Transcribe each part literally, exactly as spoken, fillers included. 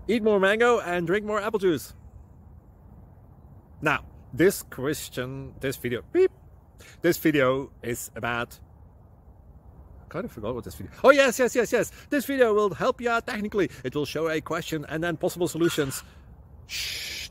Eat more mango and drink more apple juice. Now, this question, this video, beep, this video is about, I kind of forgot what this video, oh yes, yes, yes, yes, this video will help you out technically. It will show a question and then possible solutions. Shh.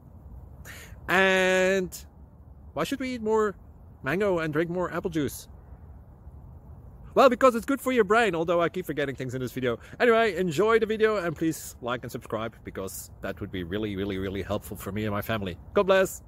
And why should we eat more mango and drink more apple juice? Well, because it's good for your brain, although I keep forgetting things in this video. Anyway, enjoy the video and please like and subscribe, because that would be really, really, really helpful for me and my family. God bless!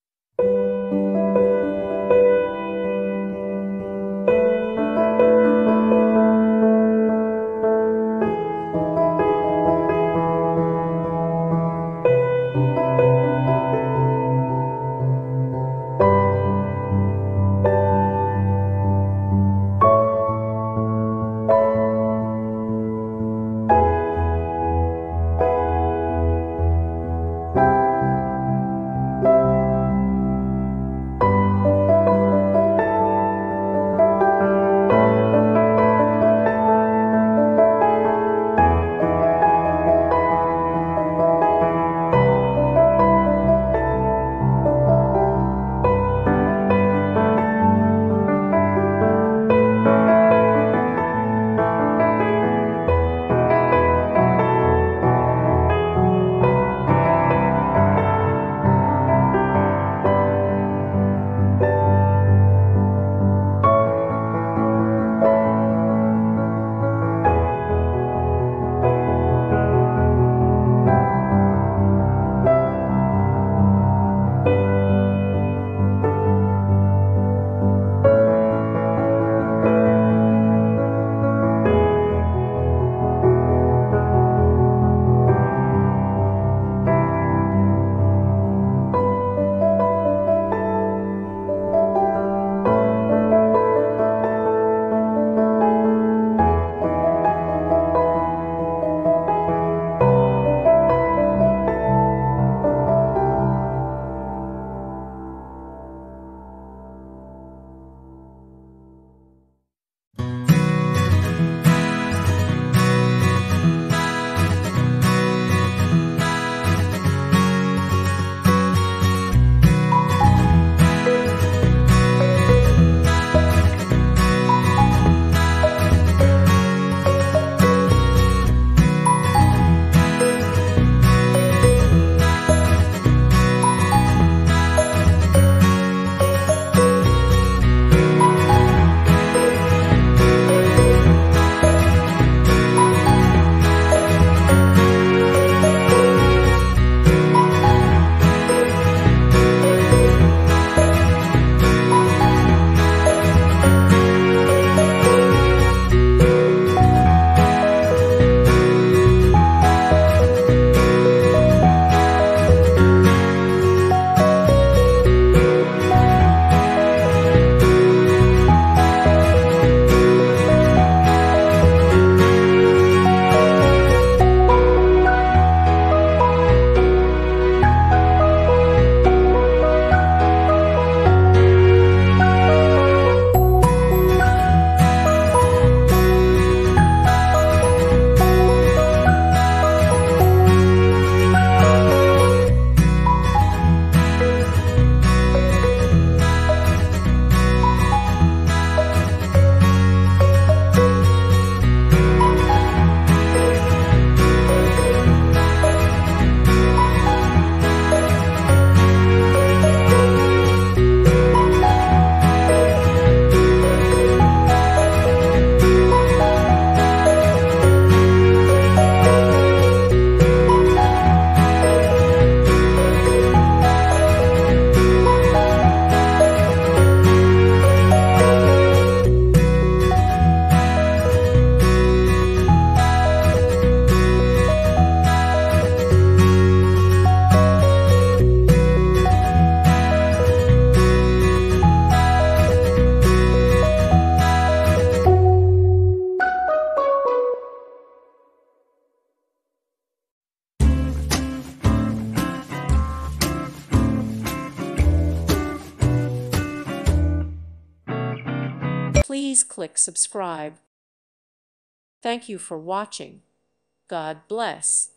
Please click subscribe. Thank you for watching. God bless.